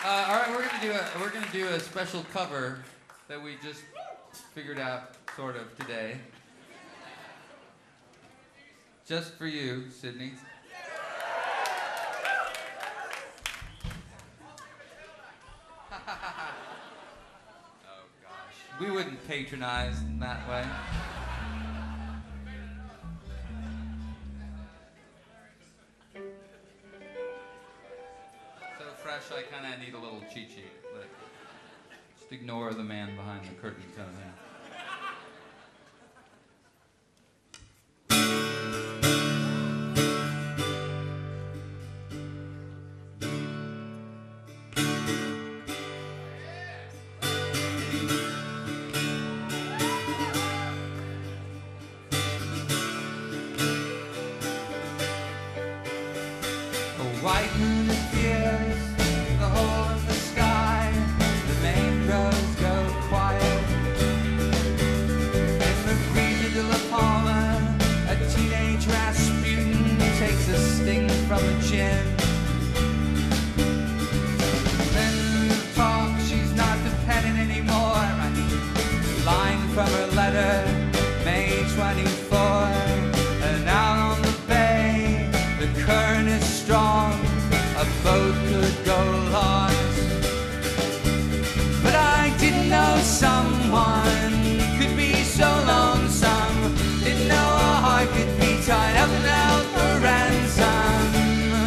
All right, we're gonna do a special cover that we just figured out sort of today, just for you, Sydney. Oh gosh, we wouldn't patronize in that way. I kind of need a little cheat sheet, but just ignore the man behind the curtain kind of thing. A white moon appears. From the chin. Then talk, she's not dependent anymore. Line from her letter, May 24. And out on the bay, the current is strong. A boat could go lost. But I didn't know someone could be so lonesome. Didn't know a heart could be tied up and out for ransom.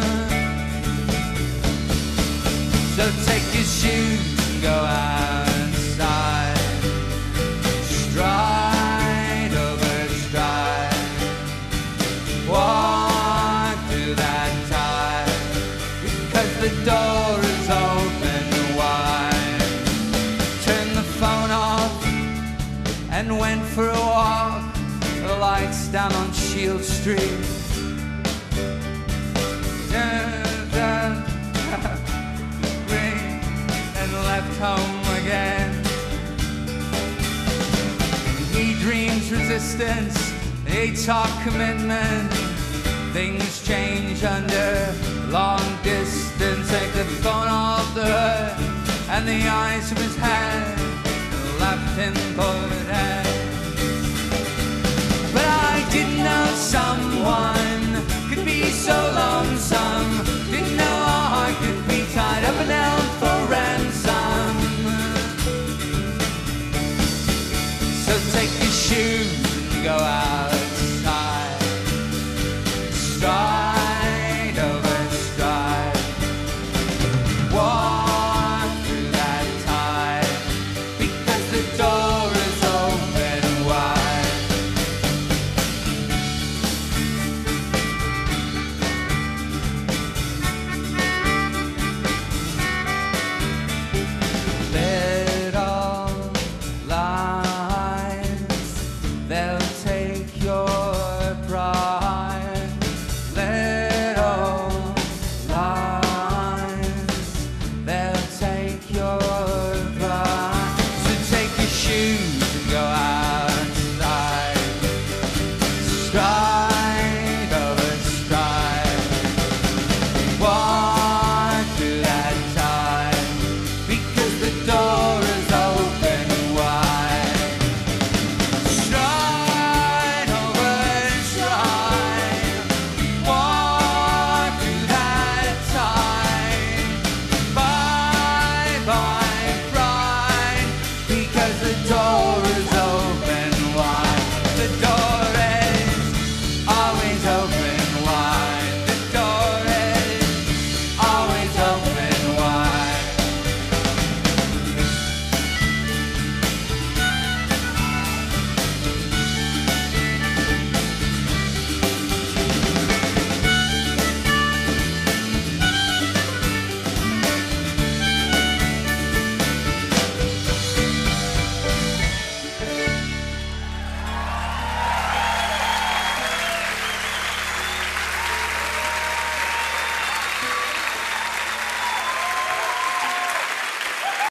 So take your shoes and go outside. Stride over stride. Walk through that tide. Because the door is open wide. Turn the phone off and went for a walk. The lights down on Shield Street. Left home again. He dreams resistance, they talk commitment. Things change under long distance. Take the phone off the hood and the eyes of his head left him for dead. But I didn't know some